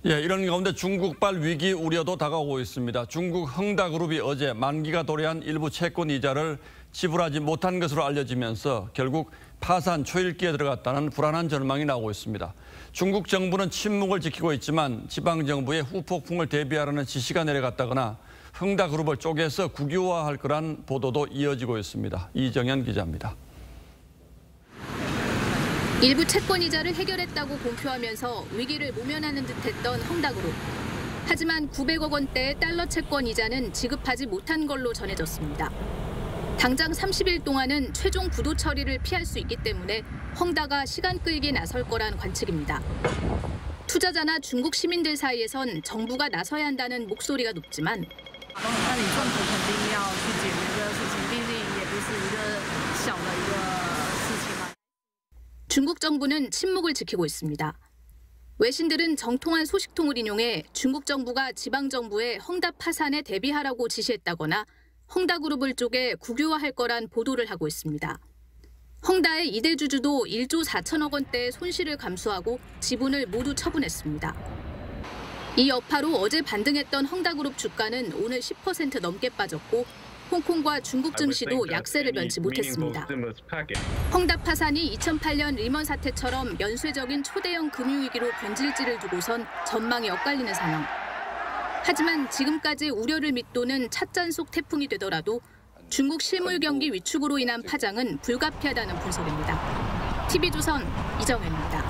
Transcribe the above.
이런 가운데 중국발 위기 우려도 다가오고 있습니다. 중국 흥다그룹이 어제 만기가 도래한 일부 채권 이자를 지불하지 못한 것으로 알려지면서 결국 파산 초읽기에 들어갔다는 불안한 전망이 나오고 있습니다. 중국 정부는 침묵을 지키고 있지만 지방정부의 후폭풍을 대비하라는 지시가 내려갔다거나 흥다그룹을 쪼개서 국유화할 거란 보도도 이어지고 있습니다. 이정현 기자입니다. 일부 채권 이자를 해결했다고 공표하면서 위기를 모면하는 듯했던 흥다그룹. 하지만 900억 원대의 달러 채권 이자는 지급하지 못한 걸로 전해졌습니다. 당장 30일 동안은 최종 부도 처리를 피할 수 있기 때문에 헝다가 시간 끌기에 나설 거란 관측입니다. 투자자나 중국 시민들 사이에선 정부가 나서야 한다는 목소리가 높지만 중국 정부는 침묵을 지키고 있습니다. 외신들은 정통한 소식통을 인용해 중국 정부가 지방 정부에 헝다 파산에 대비하라고 지시했다거나 헝다그룹을 쪼개 국유화할 거란 보도를 하고 있습니다. 헝다의 이대 주주도 1조 4천억 원대의 손실을 감수하고 지분을 모두 처분했습니다. 이 여파로 어제 반등했던 헝다그룹 주가는 오늘 10% 넘게 빠졌고 홍콩과 중국 증시도 약세를 면치 못했습니다. 헝다 파산이 2008년 리먼 사태처럼 연쇄적인 초대형 금융위기로 번질지를 두고선 전망이 엇갈리는 상황. 하지만 지금까지 우려를 밑도는 찻잔속 태풍이 되더라도 중국 실물 경기 위축으로 인한 파장은 불가피하다는 분석입니다. TV조선 이정현입니다.